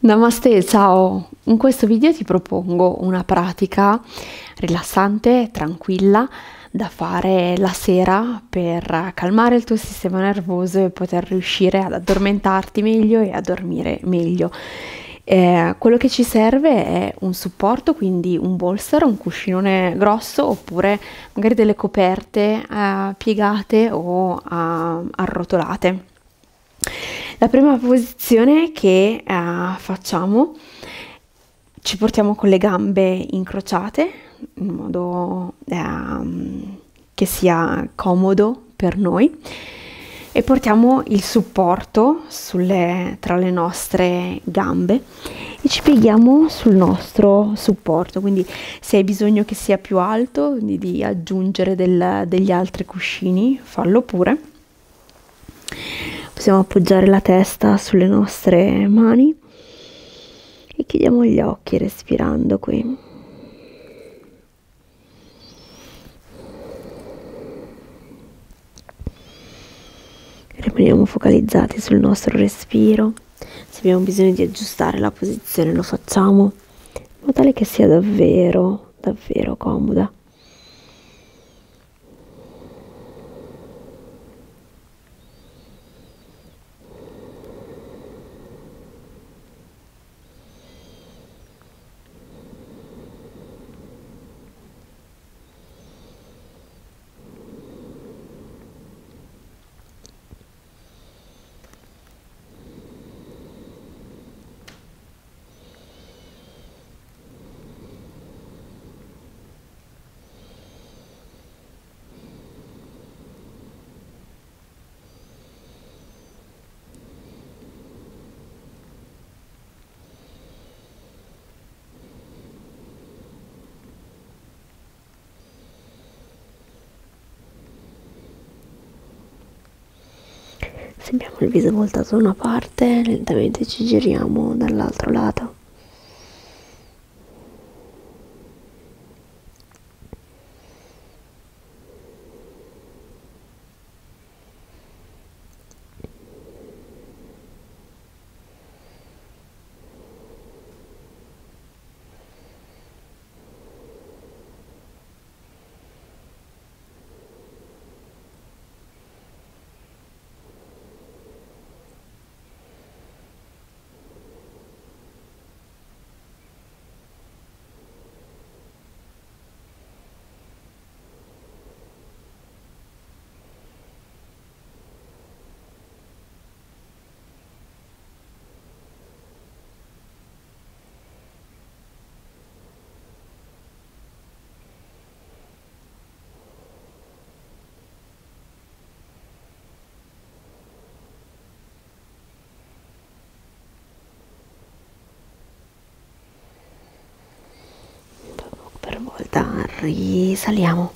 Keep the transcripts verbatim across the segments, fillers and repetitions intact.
Namaste, ciao! In questo video ti propongo una pratica rilassante, tranquilla, da fare la sera per calmare il tuo sistema nervoso e poter riuscire ad addormentarti meglio e a dormire meglio. Eh, quello che ci serve è un supporto, quindi un bolster, un cuscinone grosso oppure magari delle coperte eh, piegate o eh, arrotolate. La prima posizione che eh, facciamo, ci portiamo con le gambe incrociate in modo eh, che sia comodo per noi e portiamo il supporto sulle, tra le nostre gambe e ci pieghiamo sul nostro supporto. Quindi se hai bisogno che sia più alto, di, di aggiungere del, degli altri cuscini, fallo pure. Possiamo appoggiare la testa sulle nostre mani e chiudiamo gli occhi respirando qui. Rimaniamo focalizzati sul nostro respiro. Se abbiamo bisogno di aggiustare la posizione lo facciamo in modo tale che sia davvero, davvero comoda. Se abbiamo il viso voltato da una parte, lentamente ci giriamo dall'altro lato. Per volta risaliamo,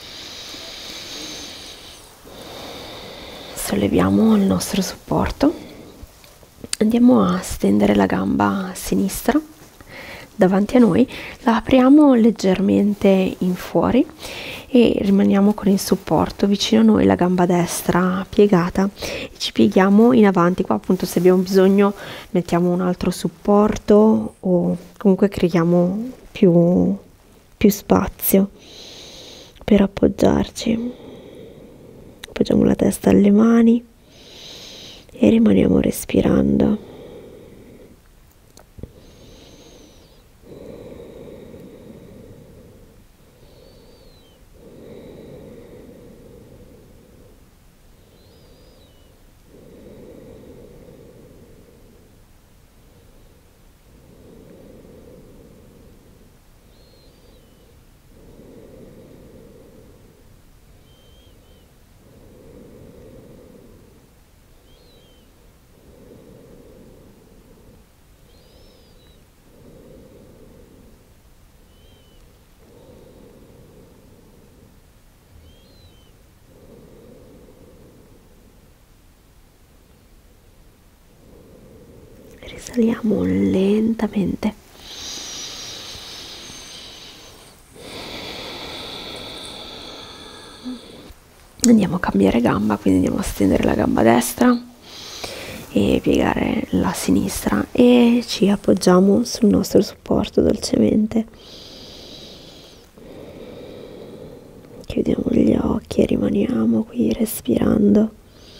solleviamo il nostro supporto, andiamo a stendere la gamba sinistra davanti a noi, la apriamo leggermente in fuori e rimaniamo con il supporto vicino a noi, la gamba destra piegata, e ci pieghiamo in avanti. Qua appunto se abbiamo bisogno mettiamo un altro supporto o comunque creiamo più più spazio per appoggiarci. Appoggiamo la testa alle mani e rimaniamo respirando. Risaliamo lentamente. Andiamo a cambiare gamba, quindi andiamo a stendere la gamba destra e piegare la sinistra e ci appoggiamo sul nostro supporto dolcemente. Chiudiamo gli occhi e rimaniamo qui respirando.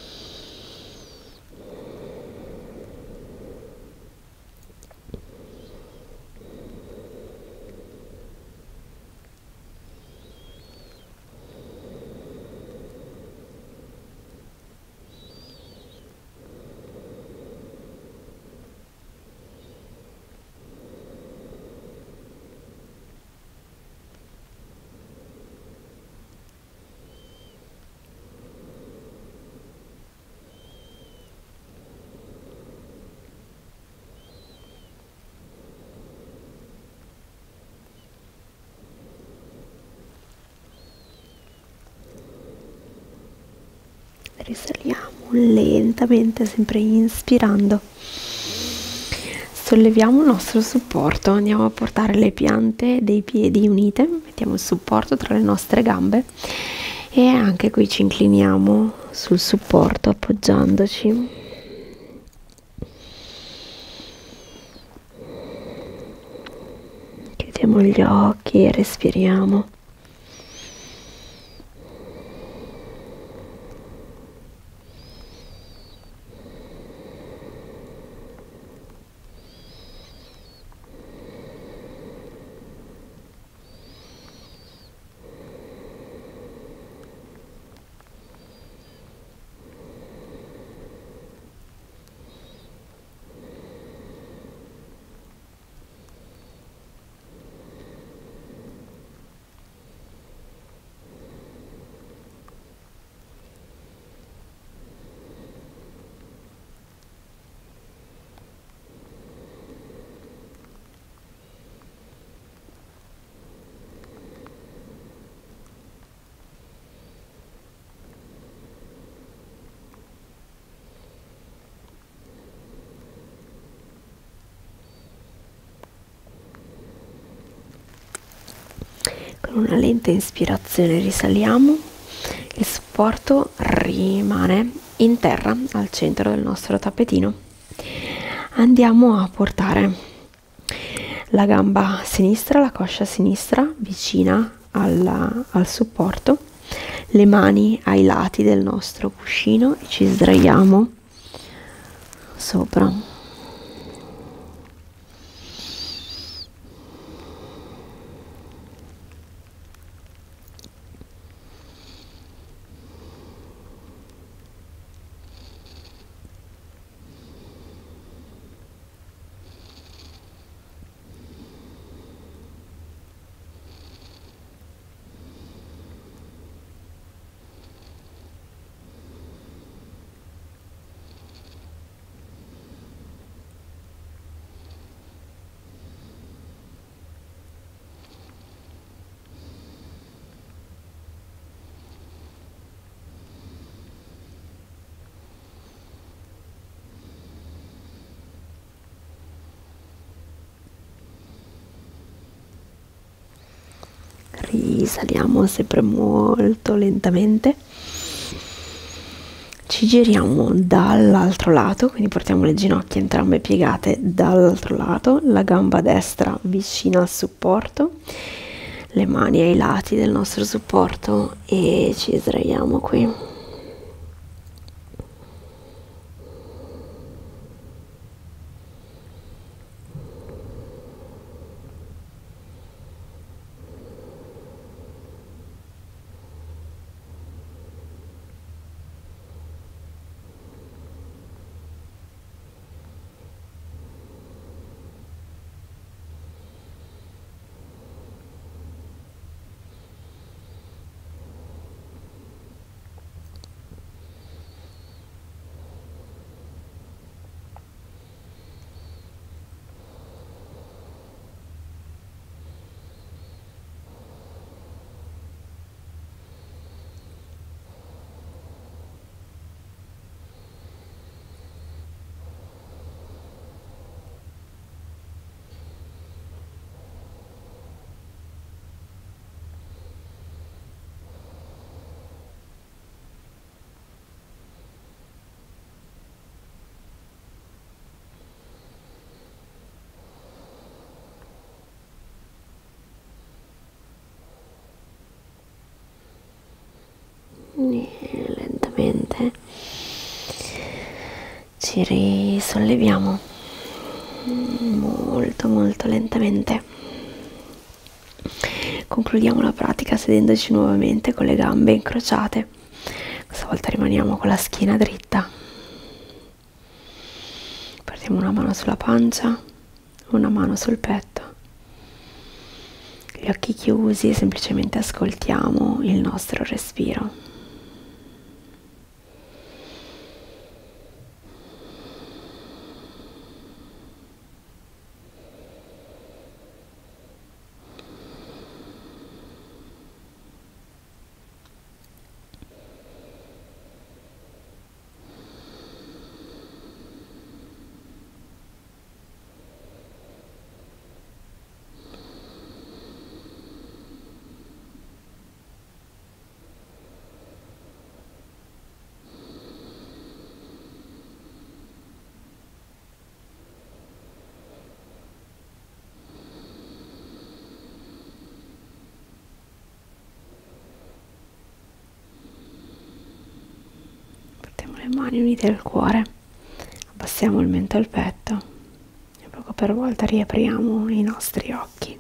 Risaliamo lentamente, sempre inspirando. Solleviamo il nostro supporto, andiamo a portare le piante dei piedi unite, mettiamo il supporto tra le nostre gambe e anche qui ci incliniamo sul supporto appoggiandoci. Chiudiamo gli occhi e respiriamo. Con una lenta ispirazione risaliamo, il supporto rimane in terra al centro del nostro tappetino. Andiamo a portare la gamba sinistra, la coscia sinistra vicina alla, al supporto, le mani ai lati del nostro cuscino e ci sdraiamo sopra. Risaliamo sempre molto lentamente, ci giriamo dall'altro lato, quindi portiamo le ginocchia entrambe piegate dall'altro lato, la gamba destra vicina al supporto, le mani ai lati del nostro supporto e ci sdraiamo qui. e lentamente ci risolleviamo molto molto lentamente. Concludiamo la pratica sedendoci nuovamente con le gambe incrociate. Questa volta rimaniamo con la schiena dritta. Portiamo una mano sulla pancia, una mano sul petto. Gli occhi chiusi e semplicemente ascoltiamo il nostro respiro. Le mani unite al cuore, abbassiamo il mento al petto e poco per volta riapriamo i nostri occhi.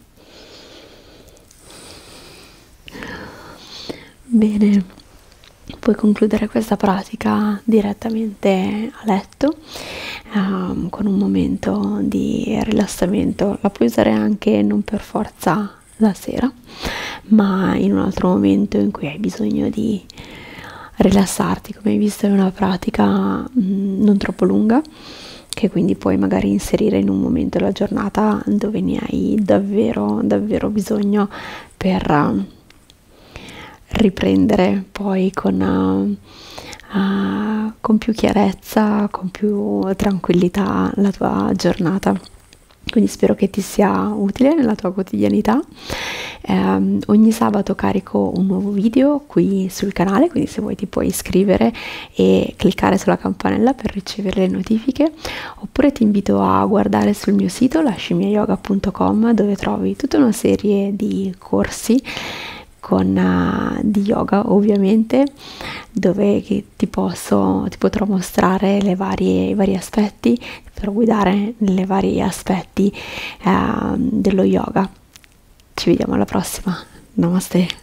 Bene, puoi concludere questa pratica direttamente a letto um, con un momento di rilassamento. La puoi usare anche non per forza la sera, ma in un altro momento in cui hai bisogno di rilassarti. Come hai visto è una pratica mh, non troppo lunga, che quindi puoi magari inserire in un momento della giornata dove ne hai davvero davvero bisogno per uh, riprendere poi con, uh, uh, con più chiarezza, con più tranquillità la tua giornata. Quindi spero che ti sia utile nella tua quotidianità. Eh, ogni sabato carico un nuovo video qui sul canale, quindi se vuoi ti puoi iscrivere e cliccare sulla campanella per ricevere le notifiche, oppure ti invito a guardare sul mio sito lascimia yoga punto com, dove trovi tutta una serie di corsi con uh, di yoga, ovviamente, dove ti posso ti potrò mostrare le varie, i vari aspetti, ti potrò guidare nei vari aspetti uh, dello yoga. Ci vediamo alla prossima. Namaste.